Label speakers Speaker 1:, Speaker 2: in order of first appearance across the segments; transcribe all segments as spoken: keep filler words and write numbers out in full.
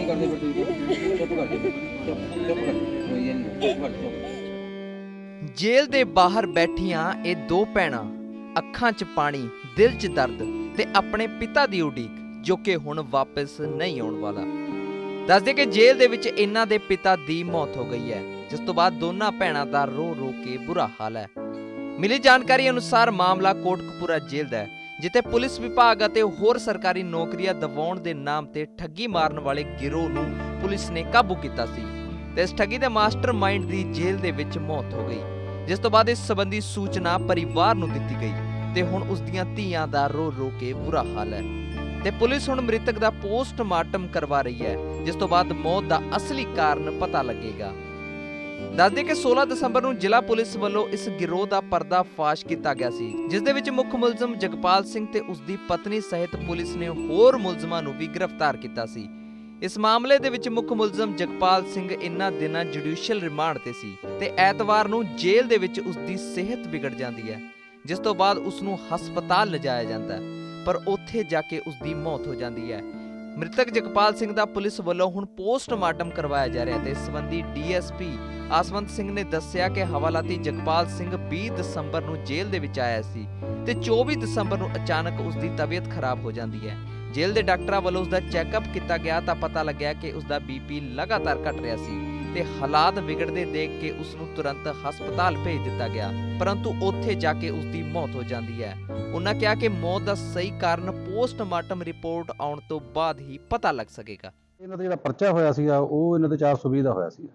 Speaker 1: Jail दे बाहर बैठियां ये दो भैणां अखां च पानी दिल च दर्द ते अपने पिता दी उडीक जो कि हुण वापस नहीं आउण वाला। दस दे कि जेल दे विच इन्हां दे पिता दी मौत हो गई है, जिस तो बाद दोनों भैणां दा रो रो के बुरा हाल है। मिली जानकारी अनुसार मामला कोटकपुरा जेल दा है, जिथे पुलिस विभाग अते होर सरकारी नौकरियां दवाउण दे नाम ते ठगी मारन वाले गिरोह नूं पुलिस ने काबू कीता सी ते इस ठगी दे मास्टरमाइंड दी जेल दे विच मौत हो गई, जिस तो बाद इस संबंधी सूचना परिवार नूं दित्ती गई ते हुण उस दीयां धीआं दा रो रो के बुरा हाल है ते पुलिस हुण मृतक दा पोस्टमार्टम करवा रही है, जिस तो बाद मौत दा असली कारण पता लगेगा। दस दे कि सोलह दसंबर नूं जिला पुलिस वालों इस गिरोह दा पर्दाफाश किया गया सी, जिस दे विच मुख मुलजम जगपाल सिंह ते उसदी पत्नी सहित पुलिस ने होर मुलजमां नूं भी गिरफ्तार किया सी। इस मामले दे विच मुख मुलजम जगपाल सिंह इन्हां दिनां जुडिशियल रिमांड ते सी ते ऐतवार नूं जेल दे विच उसदी सेहत बिगड़ जांदी है, जिस तो बाद उसनूं हस्पताल लिजाया जांदा है, पर उत्थे जाके उसदी मौत हो जाती है। मृतक जगपाल सिंह दा पुलिस वालों हुण पोस्टमार्टम करवाया जा रहा है ते इस संबंधी D S P Aswant Singh ने दस्सिया कि हवालाती जगपाल सिंह बीस दसंबर नूं जेल दे विच आया सी ते चौबीस दसंबर नूं अचानक उसदी तबीयत खराब हो जाती है। जेल दे डॉक्टरां वालों उसदा चैकअप किया गया तां पता लग्या कि उसदा बी पी लगातार घट रहा सी ते हालात बिगड़ते देख के उसनूं तुरंत हस्पताल भेज दिता गया, परंतु उत्थे जाके उसदी मौत हो जाती है। उन्हां कहा कि मौत का सही कारण पोस्टमार्टम रिपोर्ट आउण तो बाद ही पता लग सकेगा।
Speaker 2: इन्हां दा जिहड़ा परचा होया सीगा ओह इन्हां दे चार सौ बीस दा होया सीगा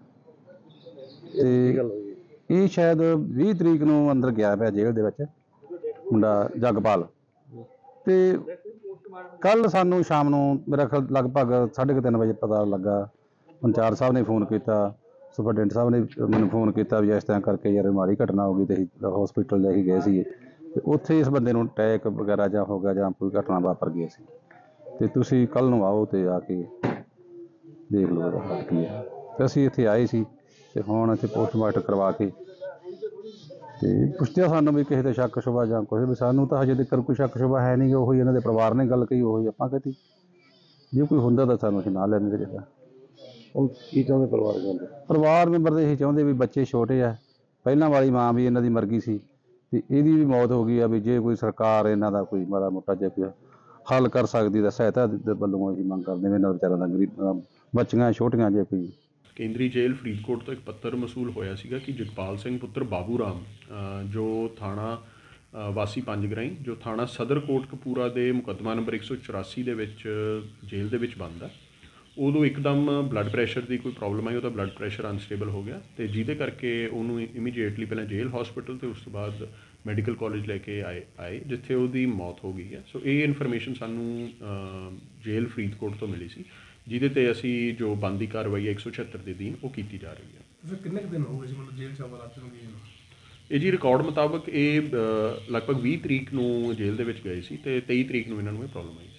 Speaker 2: ते ਇਹ शायद बीस तरीक ਨੂੰ अंदर गया ਪਿਆ जेल ਦੇ ਵਿੱਚ ਮੁੰਡਾ ਜਗਪਾਲ ਤੇ ਕੱਲ ਸਾਨੂੰ ਸ਼ਾਮ ਨੂੰ ਮੇਰਾ ਖਿਆਲ ਲਗਭਗ साढ़े तीन ਵਜੇ ਪਤਾ ਲੱਗਾ। पंचायत साहब ने फोन किया, सुपरडेंट साहब ने मैंने फोन किया भी इस तरह करके यार माड़ी घटना हो गई तो हॉस्पिटल लेके गए थे, उत्थे इस बंदे नूं अटैक वगैरह जां हो गया जां कोई घटना वापर गई सी ते तुसीं कल नूं आओ ते आके देख लो हाल की है। ते असीं इत्थे आए सी ते हुण इत्थे पोस्टमार्टम करवा के ते पुछदे सानूं भी किसी ते शक शुबा जां कुछ भी, सानूं तां हजे तक कोई शक शुबा है नहीं। उही इन्हां दे परिवार ने गल कही, उही आपां कही, जे कोई हुंदा तां सानूं असीं नाल लैंदे जिहदा। की चाਹੁੰਦੇ परिवार चाਹੁੰਦੇ परिवार मैंबर ਇਹੀ ਚਾਹੁੰਦੇ ਵੀ ਬੱਚੇ ਛੋਟੇ ਆ, ਪਹਿਲਾਂ ਵਾਲੀ ਮਾਂ ਵੀ ਇਹਨਾਂ ਦੀ ਮਰ ਗਈ ਸੀ ਤੇ ਇਹਦੀ ਵੀ ਮੌਤ ਹੋ ਗਈ ਆ, ਵੀ ਜੇ ਕੋਈ ਸਰਕਾਰ ਇਹਨਾਂ ਦਾ ਕੋਈ ਮਾੜਾ ਮੋਟਾ ਜਿਹਾ ਕੋਈ ਹੱਲ ਕਰ ਸਕਦੀ ਤਾਂ ਸਹਾਇਤਾ ਦੇ ਵੱਲੋਂ ਅਸੀਂ ਮੰਗ ਕਰਦੇ ਹਾਂ। ਇਹਨਾਂ ਵਿਚਾਰਿਆਂ ਦਾ ਗਰੀਬ ਬੱਚੀਆਂ ਛੋਟੀਆਂ ਜੇ ਕੋਈ।
Speaker 3: ਕੇਂਦਰੀ ਜੇਲ੍ਹ ਫਰੀਦਕੋਟ ਤੋਂ ਇੱਕ ਪੱਤਰ ਮਸੂਲ ਹੋਇਆ ਸੀਗਾ ਕਿ ਜਗਪਾਲ ਸਿੰਘ ਪੁੱਤਰ ਬਾਬੂ ਰਾਮ ਜੋ ਥਾਣਾ ਵਾਸੀ ਪੰਜ ਗਰਾਈ ਜੋ ਥਾਣਾ ਸਦਰ ਕੋਟਕਪੂਰਾ ਦੇ ਮੁਕੱਦਮਾ ਨੰਬਰ ਇੱਕ ਸੌ ਚੁਰਾਸੀ ਦੇ ਵਿੱਚ ਜੇਲ੍ਹ ਦੇ ਵਿੱਚ ਬੰਦ ਆ, ਉਦੋਂ ਇੱਕਦਮ ਬਲੱਡ ਪ੍ਰੈਸ਼ਰ ਦੀ ਕੋਈ ਪ੍ਰੋਬਲਮ ਆਈ, ਉਹਦਾ ਬਲੱਡ ਪ੍ਰੈਸ਼ਰ ਅਨਸਟੇਬਲ ਹੋ ਗਿਆ ਤੇ ਜਿਹਦੇ ਕਰਕੇ ਉਹਨੂੰ ਇਮੀਡੀਏਟਲੀ ਪਹਿਲਾਂ ਜੇਲ੍ਹ ਹਸਪੀਟਲ ਤੇ ਉਸ ਤੋਂ ਬਾਅਦ ਮੈਡੀਕਲ ਕਾਲਜ ਲੈ ਕੇ ਆਏ ਆਏ ਜਿੱਥੇ ਉਹਦੀ ਮੌਤ ਹੋ ਗਈ ਹੈ। ਸੋ ਇਹ ਇਨਫੋਰਮੇਸ਼ਨ ਸਾਨੂੰ ਜੇਲ੍ਹ ਫਰੀਦਕੋਟ ਤੋਂ ਮਿਲੀ ਸੀ, ਜਿਹਦੇ ਤੇ ਅਸੀਂ ਜੋ ਬਣਦੀ ਕਾਰਵਾਈ ਹੈ ਇੱਕ ਸੌ ਛਿਹੱਤਰ ਦੇ ਦਿਨ ਉਹ ਕੀਤੀ ਜਾ ਰਹੀ ਹੈ।
Speaker 4: ਕਿੰਨੇ ਕੁ ਦਿਨ ਹੋ ਗਏ ਜੀ ਮਤਲਬ ਜੇਲ੍ਹ 'ਚ ਹਵਾਲਾਤ ਨੂੰ ਗਏ?
Speaker 3: ਇਹ ਜੀ ਰਿਕਾਰਡ ਮੁਤਾਬਕ ਇਹ ਲਗਭਗ ਵੀਹ ਤਰੀਕ ਨੂੰ ਜੇਲ੍ਹ ਦੇ ਵਿੱਚ ਗਏ ਸੀ ਤੇ ਤੇਈ ਤਰੀਕ ਨੂੰ ਇਹਨਾਂ ਨੂੰ ਇਹ ਪ੍ਰੋਬਲਮ ਆਈ।